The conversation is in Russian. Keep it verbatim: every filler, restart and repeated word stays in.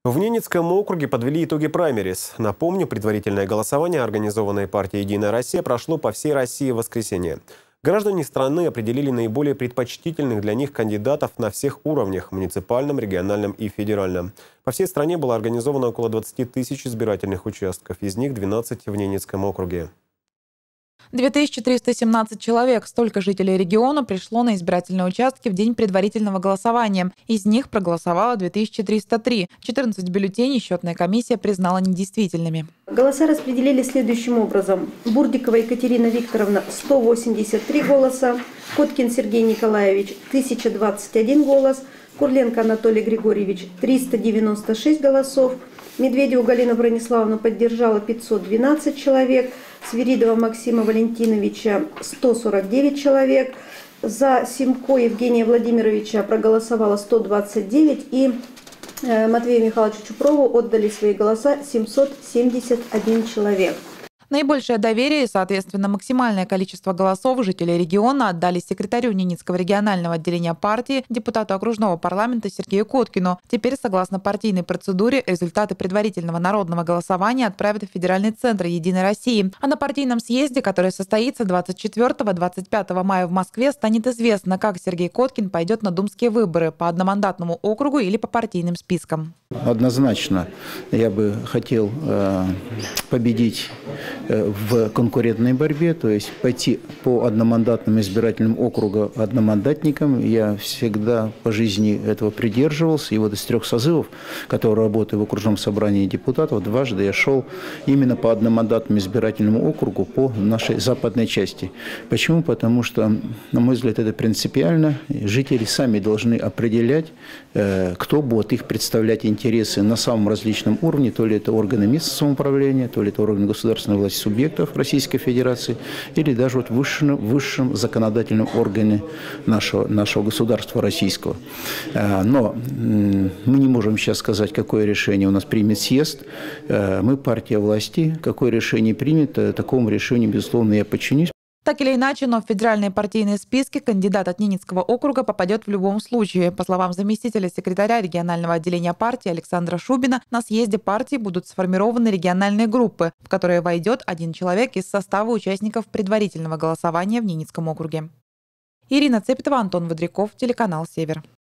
В Ненецком округе подвели итоги праймерис. Напомню, предварительное голосование, организованное партией «Единая Россия», прошло по всей России в воскресенье. Граждане страны определили наиболее предпочтительных для них кандидатов на всех уровнях – муниципальном, региональном и федеральном. По всей стране было организовано около двадцати тысяч избирательных участков, из них двенадцать в Ненецком округе. две тысячи триста семнадцать человек, столько жителей региона, пришло на избирательные участки в день предварительного голосования. Из них проголосовало две тысячи триста три. четырнадцать бюллетеней счетная комиссия признала недействительными. Голоса распределили следующим образом. Бурдикова Екатерина Викторовна – сто восемьдесят три голоса, Коткин Сергей Николаевич – тысяча двадцать один голос, Курленко Анатолий Григорьевич – триста девяносто шесть голосов, Медведеву Галина Брониславовна поддержала пятьсот двенадцать человек, Свиридова Максима Валентиновича – сто сорок девять человек, за Симко Евгения Владимировича проголосовало сто двадцать девять и Матвею Михайловичу Чупрову отдали свои голоса семьсот семьдесят один человек. Наибольшее доверие и, соответственно, максимальное количество голосов жителей региона отдали секретарю Ненецкого регионального отделения партии, депутату окружного парламента Сергею Коткину. Теперь, согласно партийной процедуре, результаты предварительного народного голосования отправят в Федеральный центр «Единой России». А на партийном съезде, который состоится двадцать четвёртого — двадцать пятого мая в Москве, станет известно, как Сергей Коткин пойдет на думские выборы по одномандатному округу или по партийным спискам. Однозначно я бы хотел э, победить в конкурентной борьбе, то есть пойти по одномандатным избирательным округам одномандатникам. Я всегда по жизни этого придерживался. И вот из трех созывов, которые работаю в окружном собрании депутатов, дважды я шел именно по одномандатному избирательному округу по нашей западной части. Почему? Потому что, на мой взгляд, это принципиально. Жители сами должны определять, кто будет их представлять интересы на самом различном уровне, то ли это органы местного самоуправления, то ли это органы государственной власти субъектов Российской Федерации, или даже вот в высшем, высшем законодательном органе нашего, нашего государства российского. Но мы не можем сейчас сказать, какое решение у нас примет съезд. Мы партия власти. Какое решение примет, такому решению, безусловно, я подчинюсь. Так или иначе, но в федеральные партийные списки кандидат от Ненецкого округа попадет в любом случае. По словам заместителя секретаря регионального отделения партии Александра Шубина, на съезде партии будут сформированы региональные группы, в которые войдет один человек из состава участников предварительного голосования в Ненецком округе. Ирина Цепетова, Антон Водряков, телеканал «Север».